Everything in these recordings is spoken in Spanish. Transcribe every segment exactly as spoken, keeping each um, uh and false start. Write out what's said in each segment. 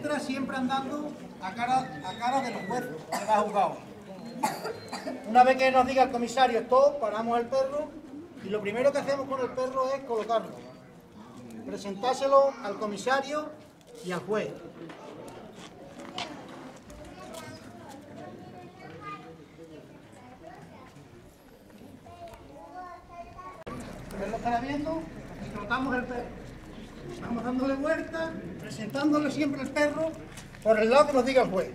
entra siempre andando a cara, a cara de los jueces que va juzgado. Una vez que nos diga el comisario stop, paramos el perro y lo primero que hacemos con el perro es colocarlo, presentárselo al comisario y al juez. El perro estará viendo y trotamos el perro. Vamos dándole vueltas, presentándole siempre el perro por el lado que nos diga el juez.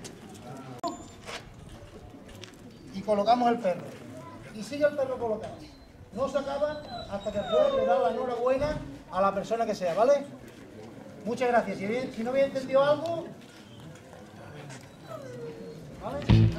Y colocamos el perro. Y sigue el perro colocado. No se acaba hasta que el juez le da la enhorabuena a la persona que sea, ¿vale? Muchas gracias. Si, bien, si no había entendido algo... ¿Vale?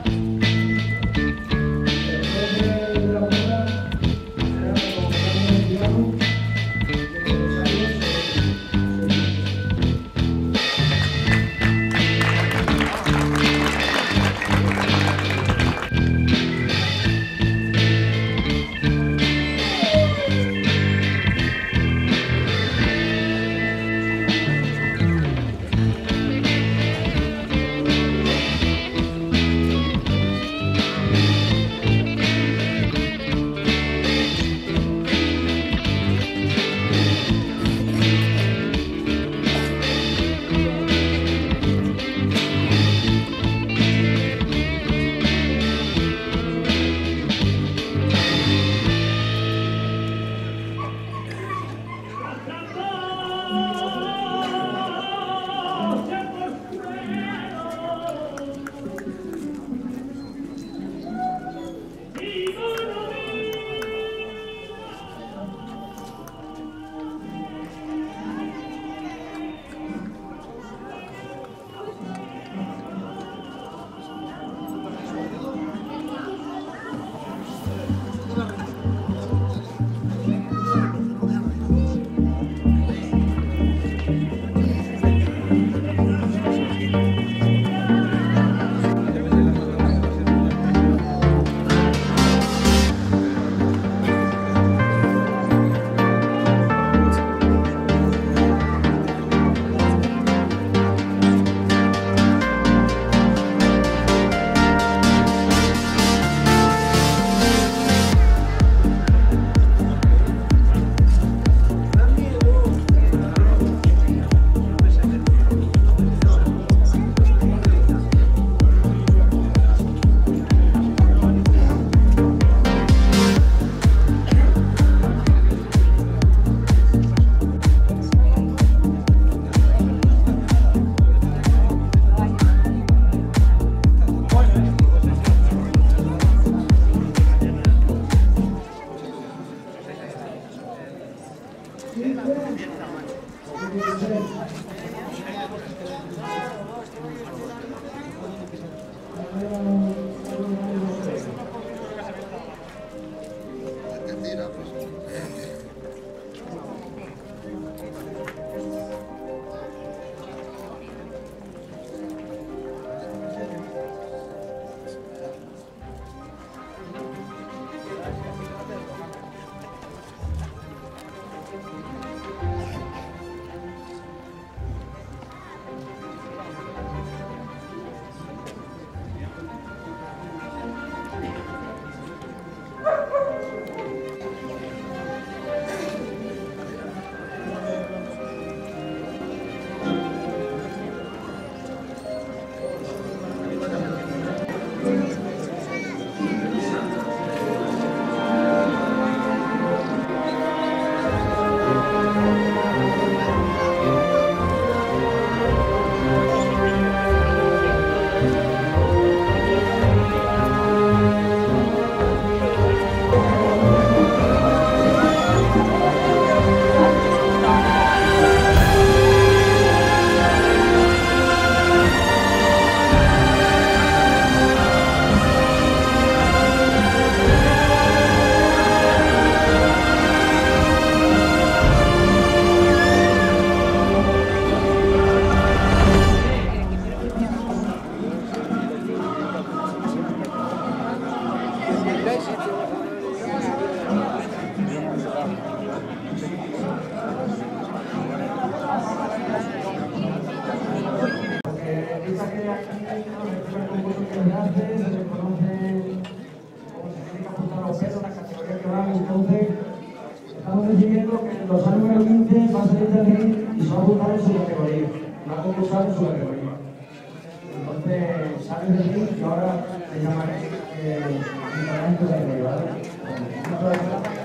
hace, se les conoce como se tiene que apuntar los pelos, la categoría que van. Entonces, estamos decidiendo que los años número quince va a salir de aquí y se va a apuntar en su categoría, va a concursar en su categoría. Entonces, salen de aquí y ahora le llamaré eh, en tu categoría, ¿vale? Muchas gracias.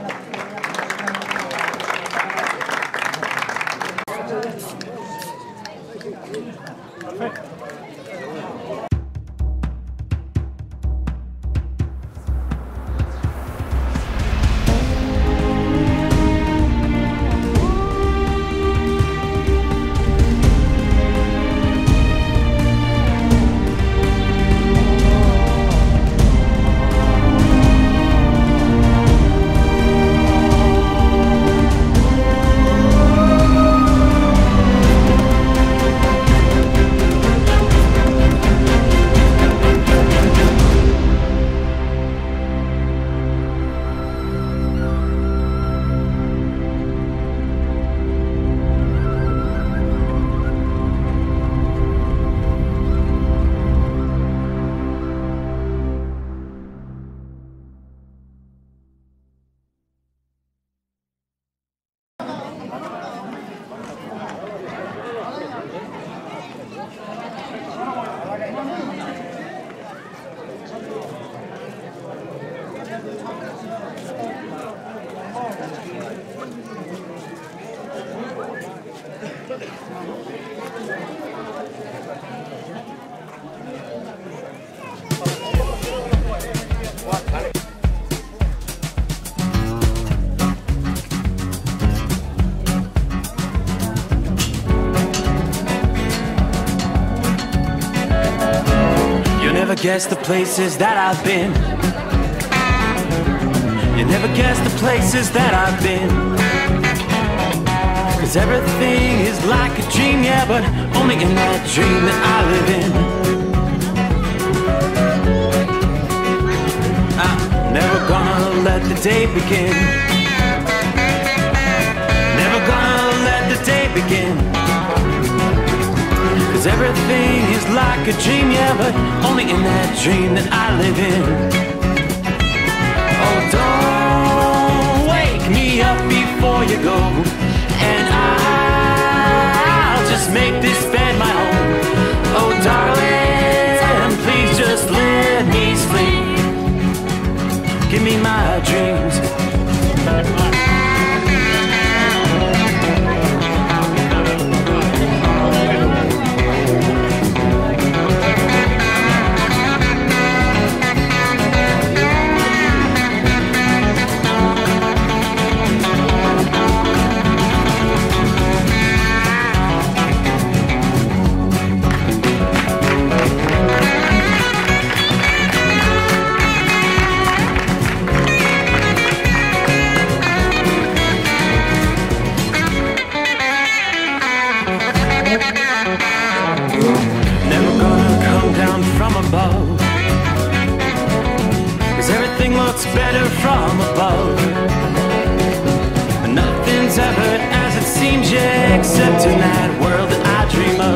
Guess the places that I've been. You never guess the places that I've been. Cause everything is like a dream, yeah, but only in that dream that I live in. I'm never gonna let the day begin. Never gonna let the day begin. Cause everything is like a dream, yeah, but only in that dream that I live in. Oh, don't wake me up before you go, and I'll just make this bed my home. Oh, darling, please just let me sleep. Give me my dreams. Better from above, but nothing's ever as it seems, yeah, except in that world that I dream of.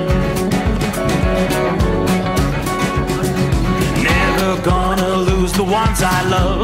Never gonna lose the ones I love.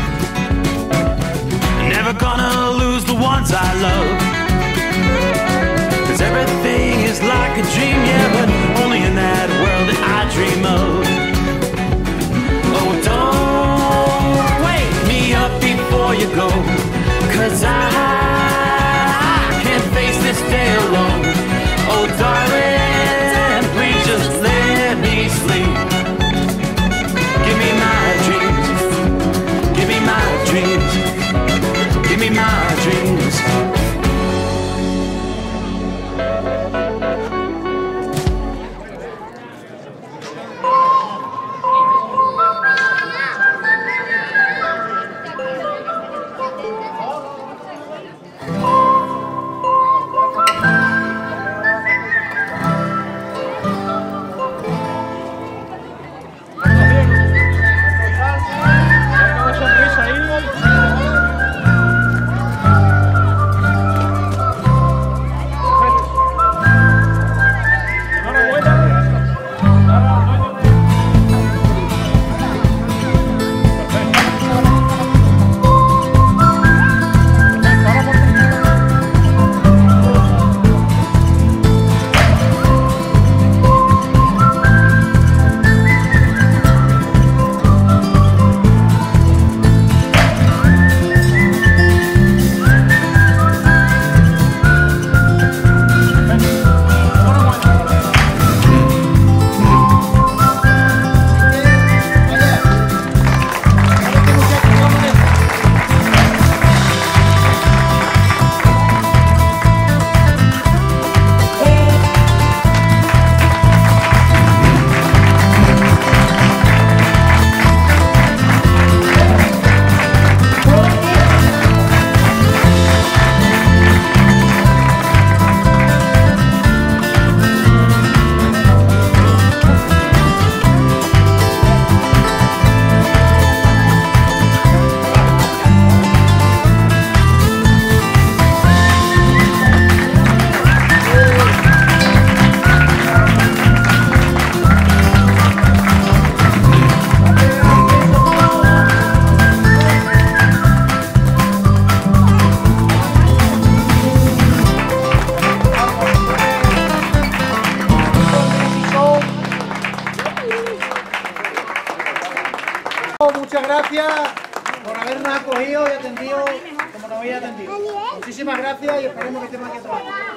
Never gonna lose the ones I love. Cause everything is like a dream, yeah, but only in that world that I dream of. Oh, don't wake me up before you go, cause I can't face this day alone. Oh, darling, please just let me sleep. Give me my dreams. Give me my dreams. Give me my dreams. gracias por habernos acogido y atendido como nos habéis atendido. Muchísimas gracias y esperemos que estemos aquí otra vez.